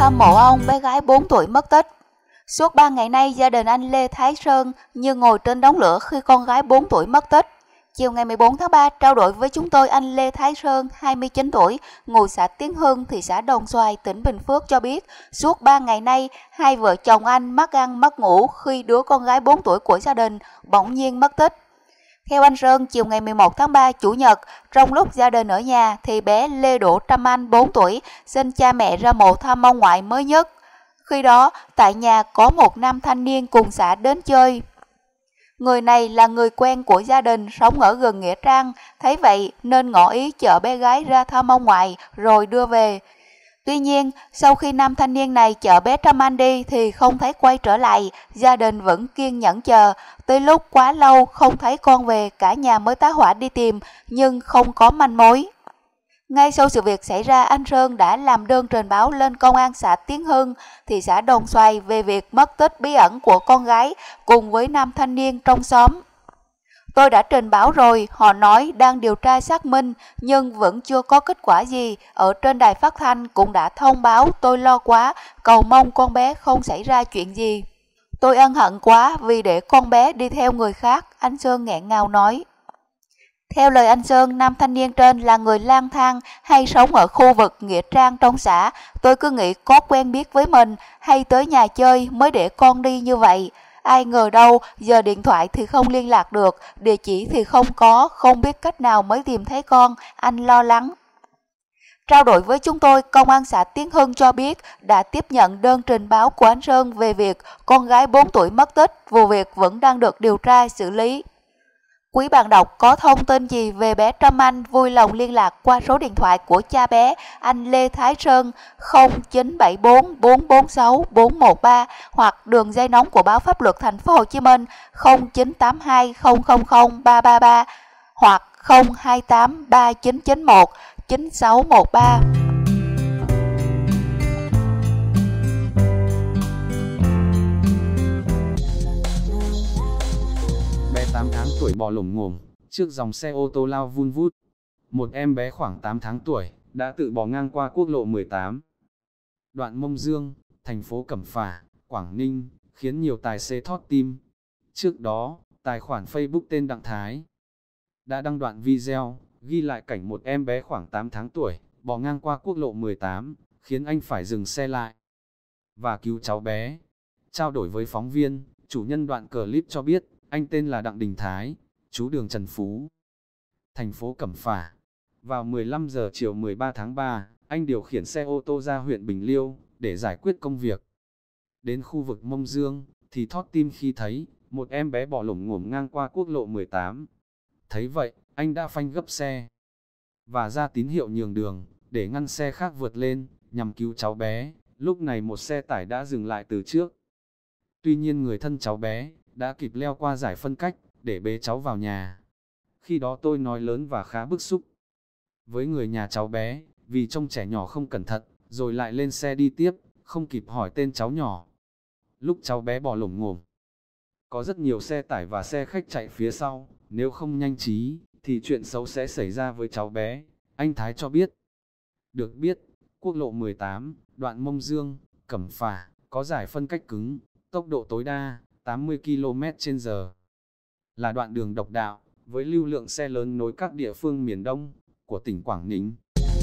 thăm mộ ông, bé gái 4 tuổi mất tích. Suốt 3 ngày nay, gia đình anh Lê Thái Sơn như ngồi trên đống lửa khi con gái 4 tuổi mất tích. Chiều ngày 14 tháng 3, trao đổi với chúng tôi, anh Lê Thái Sơn, 29 tuổi, ngụ xã Tiến Hưng, thị xã Đồng Xoài, tỉnh Bình Phước cho biết, suốt 3 ngày nay, hai vợ chồng anh mất ăn mất ngủ khi đứa con gái 4 tuổi của gia đình bỗng nhiên mất tích. Theo anh Sơn, chiều ngày 11 tháng 3, Chủ nhật, trong lúc gia đình ở nhà thì bé Lê Đỗ Trâm Anh, 4 tuổi, xin cha mẹ ra mộ thăm ông ngoại mới nhất. Khi đó, tại nhà có một nam thanh niên cùng xã đến chơi. Người này là người quen của gia đình, sống ở gần Nghĩa Trang, thấy vậy nên ngỏ ý chở bé gái ra thăm ông ngoại rồi đưa về. Tuy nhiên, sau khi nam thanh niên này chở bé Trâm Anh đi thì không thấy quay trở lại, gia đình vẫn kiên nhẫn chờ. Tới lúc quá lâu không thấy con về, cả nhà mới tá hỏa đi tìm, nhưng không có manh mối. Ngay sau sự việc xảy ra, anh Sơn đã làm đơn trình báo lên công an xã Tiến Hưng, thị xã Đồng Xoài về việc mất tích bí ẩn của con gái cùng với nam thanh niên trong xóm. Tôi đã trình báo rồi, họ nói đang điều tra xác minh nhưng vẫn chưa có kết quả gì. Ở trên đài phát thanh cũng đã thông báo, tôi lo quá, cầu mong con bé không xảy ra chuyện gì. Tôi ân hận quá vì để con bé đi theo người khác, anh Sơn nghẹn ngào nói. Theo lời anh Sơn, nam thanh niên trên là người lang thang hay sống ở khu vực Nghĩa Trang trong xã. Tôi cứ nghĩ có quen biết với mình hay tới nhà chơi mới để con đi như vậy. Ai ngờ đâu, giờ điện thoại thì không liên lạc được, địa chỉ thì không có, không biết cách nào mới tìm thấy con, anh lo lắng. Trao đổi với chúng tôi, công an xã Tiến Hưng cho biết đã tiếp nhận đơn trình báo của anh Sơn về việc con gái 4 tuổi mất tích, vụ việc vẫn đang được điều tra xử lý. Quý bạn đọc có thông tin gì về bé Trâm Anh vui lòng liên lạc qua số điện thoại của cha bé anh Lê Thái Sơn 0974 446 413 hoặc đường dây nóng của báo Pháp luật Thành phố Hồ Chí Minh 0982 000 333 hoặc 028 3991 9613. Bé 8 tháng tuổi bò lổm ngổm trước dòng xe ô tô lao vun vút. Một em bé khoảng 8 tháng tuổi đã tự bò ngang qua quốc lộ 18. Đoạn Mông Dương, thành phố Cẩm Phả, Quảng Ninh, khiến nhiều tài xế thót tim. Trước đó, tài khoản Facebook tên Đặng Thái đã đăng đoạn video ghi lại cảnh một em bé khoảng 8 tháng tuổi bò ngang qua quốc lộ 18, khiến anh phải dừng xe lại và cứu cháu bé. Trao đổi với phóng viên, chủ nhân đoạn clip cho biết, anh tên là Đặng Đình Thái, trú đường Trần Phú, thành phố Cẩm Phả. Vào 15 giờ chiều 13 tháng 3, anh điều khiển xe ô tô ra huyện Bình Liêu để giải quyết công việc. Đến khu vực Mông Dương thì thót tim khi thấy một em bé bò lổm ngổm ngang qua quốc lộ 18. Thấy vậy, anh đã phanh gấp xe và ra tín hiệu nhường đường để ngăn xe khác vượt lên nhằm cứu cháu bé. Lúc này một xe tải đã dừng lại từ trước. Tuy nhiên người thân cháu bé đã kịp leo qua giải phân cách để bế cháu vào nhà. Khi đó tôi nói lớn và khá bức xúc với người nhà cháu bé, vì trông trẻ nhỏ không cẩn thận, rồi lại lên xe đi tiếp, không kịp hỏi tên cháu nhỏ. Lúc cháu bé bò lổm ngổm, có rất nhiều xe tải và xe khách chạy phía sau, nếu không nhanh trí, thì chuyện xấu sẽ xảy ra với cháu bé, anh Thái cho biết. Được biết, quốc lộ 18, đoạn Mông Dương, Cẩm Phả, có giải phân cách cứng, tốc độ tối đa 80 km/h. Là đoạn đường độc đạo, với lưu lượng xe lớn nối các địa phương miền Đông của tỉnh Quảng Ninh.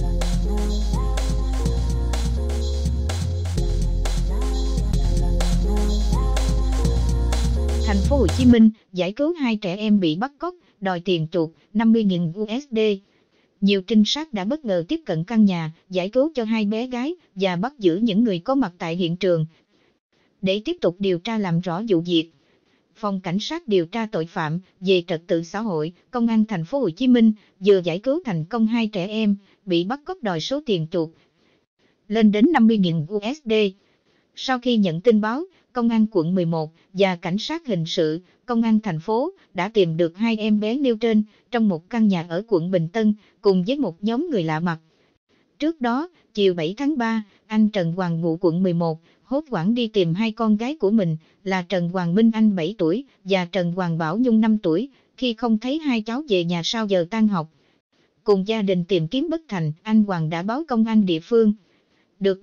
Thành phố Hồ Chí Minh giải cứu 2 trẻ em bị bắt cóc, đòi tiền chuộc 50.000 USD. Nhiều trinh sát đã bất ngờ tiếp cận căn nhà, giải cứu cho 2 bé gái và bắt giữ những người có mặt tại hiện trường để tiếp tục điều tra làm rõ vụ việc. Phòng Cảnh sát điều tra tội phạm về trật tự xã hội, Công an Thành phố Hồ Chí Minh vừa giải cứu thành công 2 trẻ em bị bắt cóc đòi số tiền chuộc lên đến 50.000 USD. Sau khi nhận tin báo, Công an quận 11 và Cảnh sát hình sự, Công an thành phố đã tìm được 2 em bé nêu trên trong một căn nhà ở quận Bình Tân cùng với một nhóm người lạ mặt. Trước đó, chiều 7 tháng 3, anh Trần Hoàng ngụ quận 11 hốt hoảng đi tìm 2 con gái của mình là Trần Hoàng Minh Anh 7 tuổi và Trần Hoàng Bảo Nhung 5 tuổi, khi không thấy 2 cháu về nhà sau giờ tan học. Cùng gia đình tìm kiếm bất thành, anh Hoàng đã báo công an địa phương. Được biết,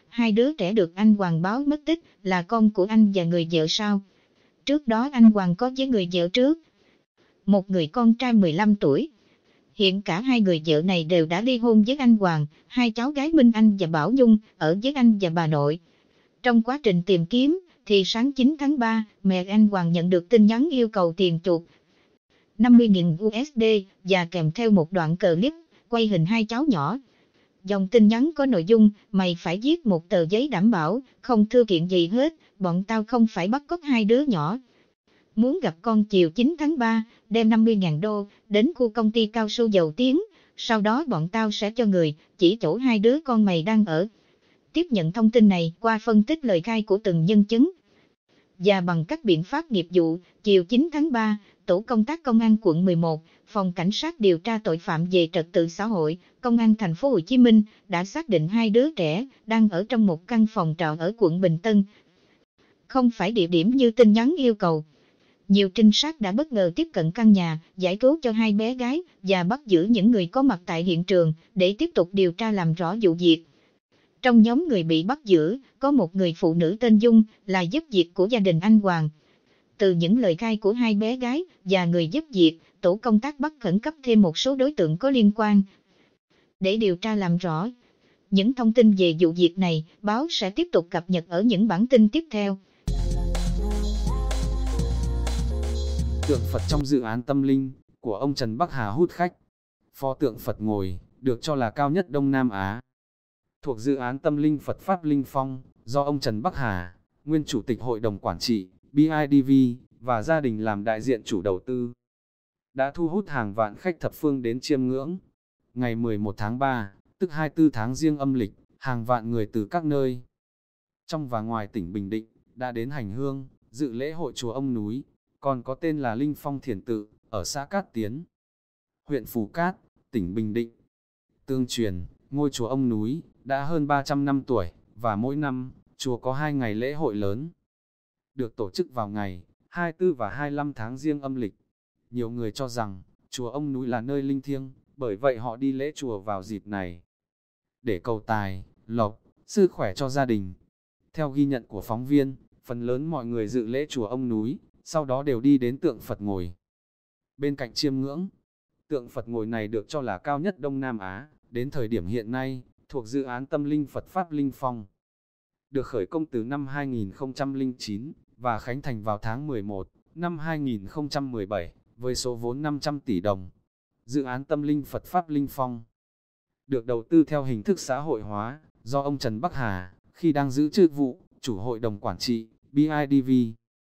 hai đứa trẻ được anh Hoàng báo mất tích là con của anh và người vợ sau. Trước đó anh Hoàng có với người vợ trước một người con trai 15 tuổi. Hiện cả hai người vợ này đều đã ly hôn với anh Hoàng, hai cháu gái Minh Anh và Bảo Nhung ở với anh và bà nội. Trong quá trình tìm kiếm, thì sáng 9 tháng 3, mẹ anh Hoàng nhận được tin nhắn yêu cầu tiền chuộc 50.000 USD và kèm theo một đoạn clip quay hình hai cháu nhỏ. Dòng tin nhắn có nội dung, mày phải viết một tờ giấy đảm bảo, không thư kiện gì hết, bọn tao không phải bắt cóc hai đứa nhỏ. Muốn gặp con chiều 9 tháng 3, đem 50.000 đô, đến khu công ty cao su Dầu Tiếng, sau đó bọn tao sẽ cho người, chỉ chỗ hai đứa con mày đang ở. Tiếp nhận thông tin này qua phân tích lời khai của từng nhân chứng. Và bằng các biện pháp nghiệp vụ, chiều 9 tháng 3, Tổ công tác Công an quận 11, Phòng Cảnh sát điều tra tội phạm về trật tự xã hội, Công an thành phố Hồ Chí Minh đã xác định hai đứa trẻ đang ở trong một căn phòng trọ ở quận Bình Tân. Không phải địa điểm như tin nhắn yêu cầu. Nhiều trinh sát đã bất ngờ tiếp cận căn nhà, giải cứu cho hai bé gái và bắt giữ những người có mặt tại hiện trường để tiếp tục điều tra làm rõ vụ việc. Trong nhóm người bị bắt giữ, có một người phụ nữ tên Dung là giúp việc của gia đình anh Hoàng. Từ những lời khai của hai bé gái và người giúp việc, tổ công tác bắt khẩn cấp thêm một số đối tượng có liên quan. Để điều tra làm rõ những thông tin về vụ việc này, báo sẽ tiếp tục cập nhật ở những bản tin tiếp theo. Tượng Phật trong dự án tâm linh của ông Trần Bắc Hà hút khách. Pho tượng Phật ngồi, được cho là cao nhất Đông Nam Á. Thuộc dự án tâm linh Phật Pháp Linh Phong, do ông Trần Bắc Hà, nguyên chủ tịch hội đồng quản trị, BIDV, và gia đình làm đại diện chủ đầu tư, đã thu hút hàng vạn khách thập phương đến chiêm ngưỡng. Ngày 11 tháng 3, tức 24 tháng Giêng âm lịch, hàng vạn người từ các nơi trong và ngoài tỉnh Bình Định đã đến hành hương, dự lễ hội chùa Ông Núi, còn có tên là Linh Phong Thiền Tự, ở xã Cát Tiến, huyện Phú Cát, tỉnh Bình Định. Tương truyền, ngôi chùa Ông Núi đã hơn 300 năm tuổi, và mỗi năm, chùa có 2 ngày lễ hội lớn, được tổ chức vào ngày 24 và 25 tháng Giêng âm lịch. Nhiều người cho rằng, chùa Ông Núi là nơi linh thiêng, bởi vậy họ đi lễ chùa vào dịp này, để cầu tài, lộc, sức khỏe cho gia đình. Theo ghi nhận của phóng viên, phần lớn mọi người dự lễ chùa Ông Núi, sau đó đều đi đến tượng Phật ngồi bên cạnh chiêm ngưỡng. Tượng Phật ngồi này được cho là cao nhất Đông Nam Á, đến thời điểm hiện nay, thuộc dự án tâm linh Phật Pháp Linh Phong. Được khởi công từ năm 2009, và khánh thành vào tháng 11, năm 2017, với số vốn 500 tỷ đồng. Dự án tâm linh Phật Pháp Linh Phong được đầu tư theo hình thức xã hội hóa, do ông Trần Bắc Hà, khi đang giữ chức vụ chủ hội đồng quản trị, BIDV,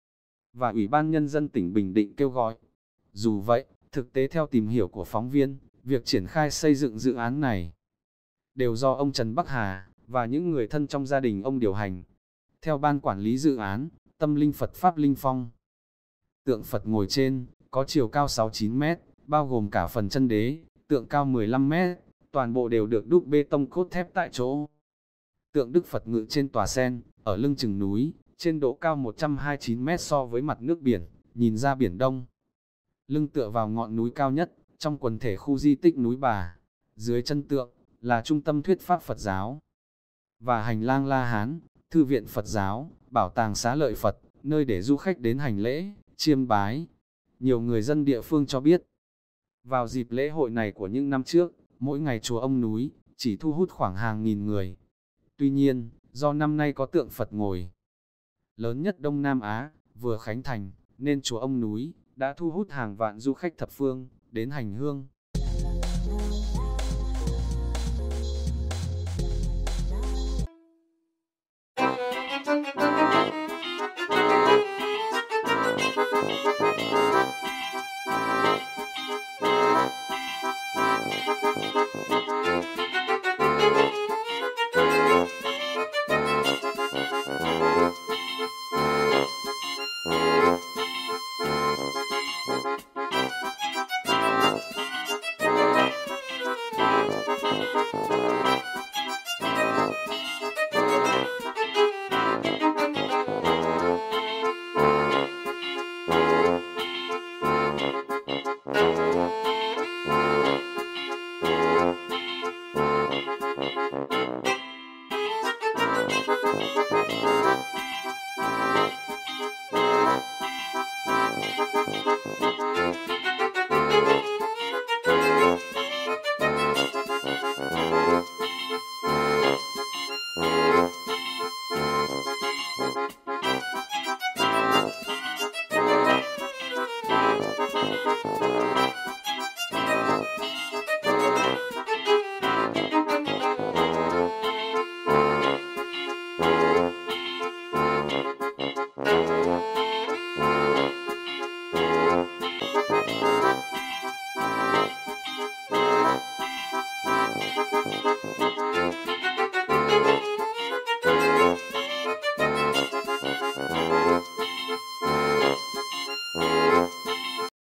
và Ủy ban Nhân dân tỉnh Bình Định kêu gọi. Dù vậy, thực tế theo tìm hiểu của phóng viên, việc triển khai xây dựng dự án này đều do ông Trần Bắc Hà và những người thân trong gia đình ông điều hành. Theo ban quản lý dự án tâm linh Phật Pháp Linh Phong, tượng Phật ngồi trên có chiều cao 6-9 mét, bao gồm cả phần chân đế, tượng cao 15 mét, toàn bộ đều được đúc bê tông cốt thép tại chỗ. Tượng Đức Phật ngự trên tòa sen, ở lưng chừng núi, trên độ cao 129 mét so với mặt nước biển, nhìn ra Biển Đông. Lưng tựa vào ngọn núi cao nhất, trong quần thể khu di tích núi Bà. Dưới chân tượng, là trung tâm thuyết pháp Phật giáo, và hành lang La Hán, thư viện Phật giáo, bảo tàng Xá Lợi Phật, nơi để du khách đến hành lễ, chiêm bái. Nhiều người dân địa phương cho biết, vào dịp lễ hội này của những năm trước, mỗi ngày chùa Ông Núi chỉ thu hút khoảng hàng nghìn người. Tuy nhiên, do năm nay có tượng Phật ngồi lớn nhất Đông Nam Á, vừa khánh thành, nên chùa Ông Núi đã thu hút hàng vạn du khách thập phương đến hành hương.